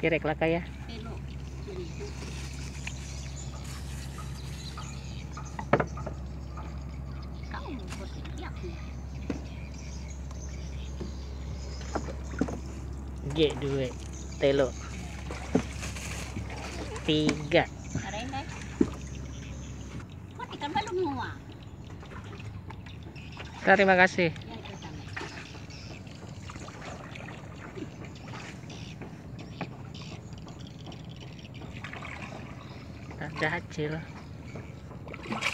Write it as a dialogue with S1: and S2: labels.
S1: Kirek lah kaya.
S2: Telo. Kau buat tiap ni.
S1: G duit. Telo. 3.
S2: Ada yang lain? Kau ikan balung semua.
S1: Terima kasih.
S2: Ya itu sama.
S1: Ada hasil.